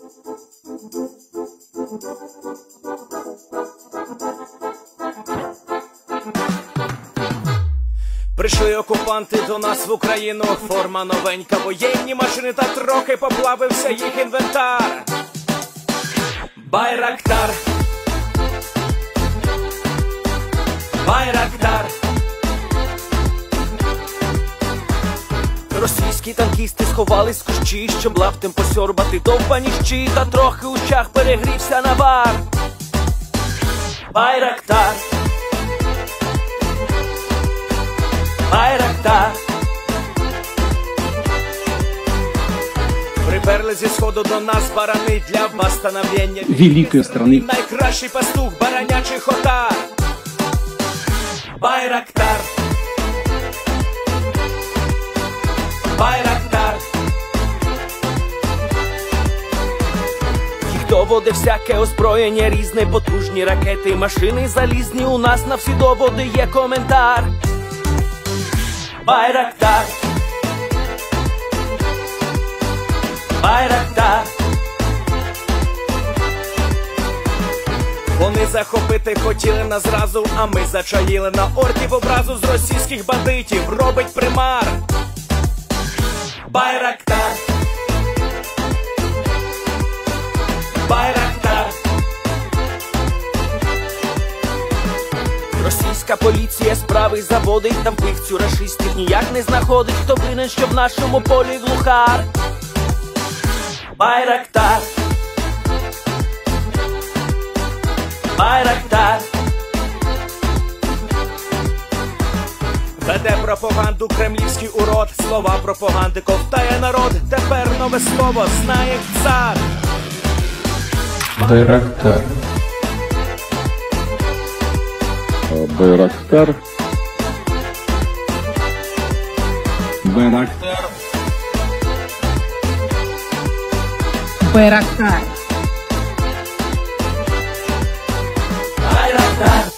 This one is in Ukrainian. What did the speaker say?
Прийшли окупанти до нас в Україну, форма новенька, воєнні машини, та трохи поплавився їх інвентар. Байрактар, Байрактар. Російські танкісти сховались в кущі, щоб лаптем посьорбати довбані щі, та трохи у чах перегрівся навар. Байрактар, Байрактар. Приперли зі сходу до нас барани для восстановлення великої страны. Найкращий пастух баранячих отар. Байрактар, Байрактар. Їх доводи всяке озброєння різне, потужні ракети, машини залізні, у нас на всі доводи є коментар. Байрактар, Байрактар. Вони захопити хотіли нас зразу, а ми зачаїли на орків образу з російських бандитів, робить примар. Байрактар, Байрактар. Російська поліція справи заводить, там вбивцю рашистів ніяк не знаходить, хто винен, що в нашому полі глухар. Байрактар, Байрактар. Веде пропаганду кремлівський урод, слова пропаганди ковтає народ, тепер нове слово знає цар. Байрактар. Байрактар. Байрактар. Байрактар. Байрактар.